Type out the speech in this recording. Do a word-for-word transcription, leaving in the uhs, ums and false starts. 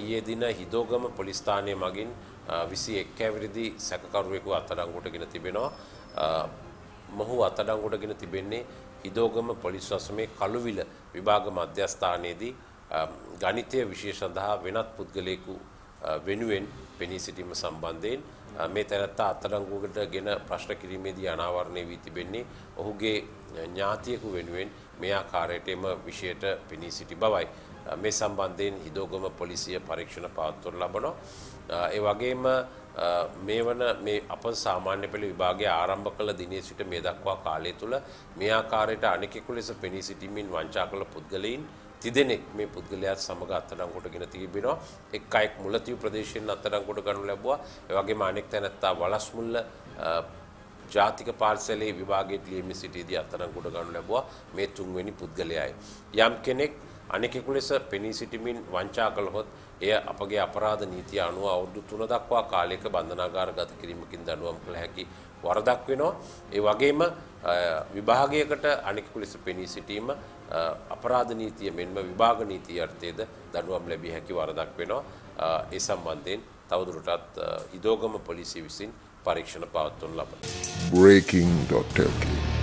ඊයේ දින හිදෝගම පොලිස් ස්ථානයේ මගින් විසි එක් ඇවිරිදි සැකකරුවෙකු අත්අඩංගුවටගෙන තිබෙනවා. මොහු අත්අඩංගුවටගෙන තිබෙන්නේ හිදෝගම පොලිස් රසමේ කළුවිල විභාග මධ්‍යස්ථානයේදී ගණිතය විෂය සඳහා වෙනත් පුද්ගලයෙකු වෙනුවෙන් පෙනී සිටීම සම්බන්ධයෙන් මේ තැනැත්තා අත්අඩංගුවකටගෙන ප්‍රශ්න කිරීමේදී අනාවරණය වී තිබෙන්නේ ඔහුගේ ඥාතියෙකු වෙනුවෙන් මේ ආකාරයට එම විෂයට පෙනී සිටි බවයි. මේ සම්බන්ධයෙන් හිදෝගම පොලිසිය පරීක්ෂණ පවත්වනු ලබනවා. ඒ වගේම මේ වන මේ අප සාමාන්‍ය පෙළ විභාගය ආරම්භ කළ දිනේ සිට මේ දක්වා කාලය තුල මේ ආකාරයට අනෙකෙකු ලෙස පෙනී සිටීමෙන් වංචා කළ පුද්ගලයින් තිදෙනෙක් මේ පුද්ගලයාත් සමග අත්අඩංගුවටගෙන තිබෙනවා. එක් අයෙක් මුලතිව් ප්‍රදේශයෙන් අත්අඩංගුවට ගනු ලැබුවා. ඒ වගේම අනෙක් තැනැත්තා වලස්මුල්ල ජාතික පාර්සලයේ විභාගයට ලියමින් සිටියදී අත්අඩංගුවට ගනු ලැබුවා. මේ තුන්වෙනි පුද්ගලයායි. යම් කෙනෙක් අනෙකෙකු ලෙස පෙනී සිටීමෙන් වංචා කළහොත් එය අපගේ අපරාධ නීතිය අනුව අවුරුදු තුන දක්වා කාලයක බන්ධනාගාරගත කිරීමකින් දඬුවම් කළ හැකි වරදක් වෙනවා. ඒ වගේම විභාගයකට අනෙකෙකු ලෙස පෙනී සිටීම අපරාධ නීතිය මෙන්ම විභාග නීතිය යටතේද දඬුවම් ලැබිය හැකි වරදක් වෙනවා. ඒ සම්බන්ධයෙන් තවදුරටත් හිදෝගම පොලිසිය විසින් පරීක්ෂණ පවත්වනු ලබනවා. Breaking.lk